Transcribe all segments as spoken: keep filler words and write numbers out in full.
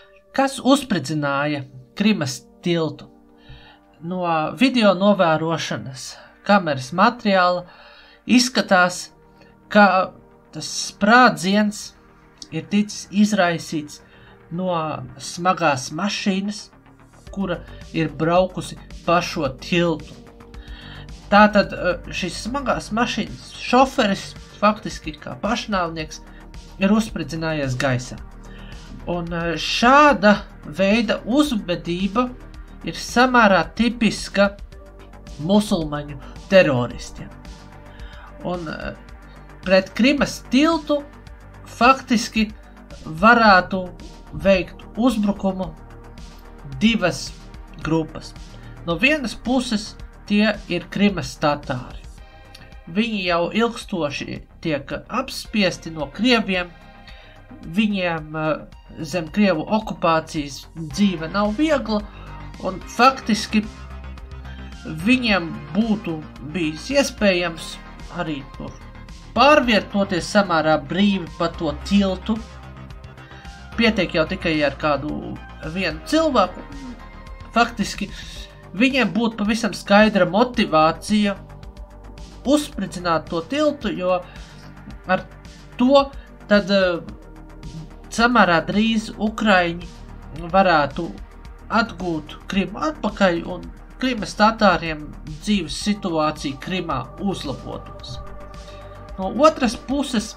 Kas uzspridzināja Krimas tiltu? No video novērošanas kameras materiāla izskatās, ka tas sprādziens ir ticis izraisīts no smagās mašīnas, kura ir braukusi pa šo tiltu. Tātad šis smagās mašīnas šoferis, faktiski kā pašnāvnieks, ir uzspridzinājies gaisā. Un šāda veida uzvedība ir samērā tipiska musulmaņu teroristiem. Un pret Krimas tiltu faktiski varētu veikt uzbrukumu divas grupas. No vienas puses tie ir Krimas tatāri. Viņi jau ilgstoši tiek apspiesti no krieviem, viņiem zem Krievu okupācijas dzīve nav viegla, un faktiski viņiem būtu bijis iespējams arī tur pārvietoties samērā brīvi pa to tiltu. Pietiek jau tikai ar kādu vienu cilvēku. Faktiski viņiem būtu pavisam skaidra motivācija uzspridzināt to tiltu, jo ar to tad samērā drīz Ukraiņi varētu atgūt Krimu atpakaļ un Krimas tatāriem dzīves situācija Krimā uzlabotos. No otras puses,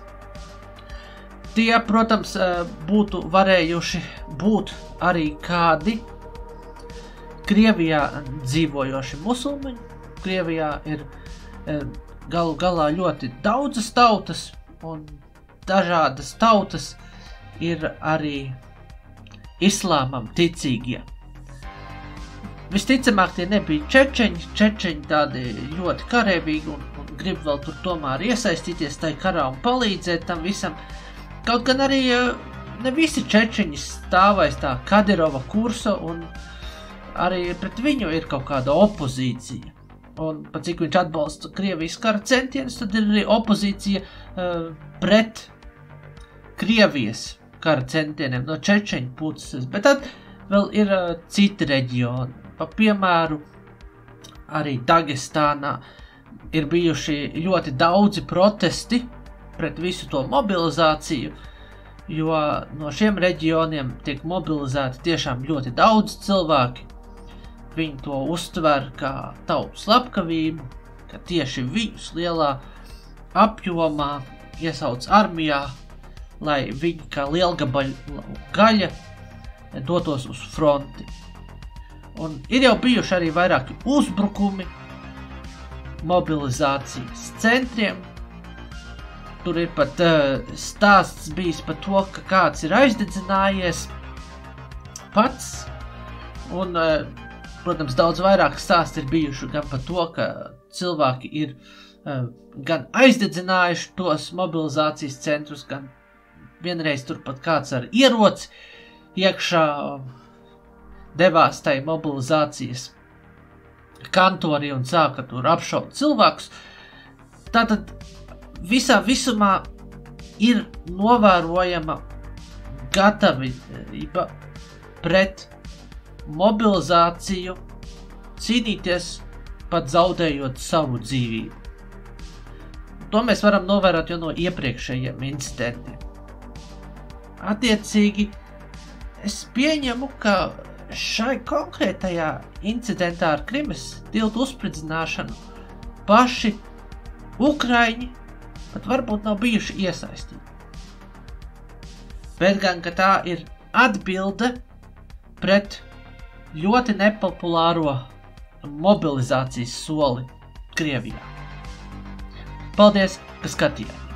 tie, protams, būtu varējuši būt arī kādi Krievijā dzīvojoši musulmaņi. Krievijā ir galu galā ļoti daudzas tautas, un dažādas tautas ir arī islāmam ticīgie. Visticamāk, tie nebija čečeņi, čečeņi tādi ļoti karēvīgi un, un grib vēl tur tomēr iesaistīties tai karā un palīdzēt tam visam. Kaut gan arī ne visi čečeņi stāvais tā Kadirova kursa un arī pret viņu ir kaut kāda opozīcija. Un pat cik viņš atbalsta Krievijas kara centienus, tad ir arī opozīcija uh, pret Krievijas kara centieniem no čečeņu puses. Bet tad vēl ir uh, citi reģioni. Pa piemēru, arī Dagestānā ir bijuši ļoti daudzi protesti pret visu to mobilizāciju, jo no šiem reģioniem tiek mobilizēti tiešām ļoti daudz cilvēki. Viņi to uztver kā tautu slepkavību, ka tieši viņus lielā apjomā iesauc armijā, lai viņi kā lielgabaļu gaļa dotos uz fronti. Un ir jau bijuši arī vairāki uzbrukumi mobilizācijas centriem. Tur ir pat uh, stāsts bijis par to, ka kāds ir aizdedzinājies pats. Un, uh, protams, daudz vairāk stāsti ir bijuši gan par to, ka cilvēki ir uh, gan aizdedzinājuši tos mobilizācijas centrus, gan vienreiz tur pat kāds ar ieroci iekšā devās tai mobilizācijas kantorī un sāka tur apšaut cilvēkus. Tātad visā visumā ir novērojama gatavība pret mobilizāciju cīnīties pat zaudējot savu dzīvību. To mēs varam novērot jau no iepriekšējiem incidentiem. Attiecīgi, es pieņemu, ka šai konkrētajā incidentā ar Krimas tiltu uzspridzināšanu paši Ukraiņi pat varbūt nav bijuši iesaistīti. Bet gan, ka tā ir atbilde pret ļoti nepopulāro mobilizācijas soli Krievijā. Paldies, ka skatījāt!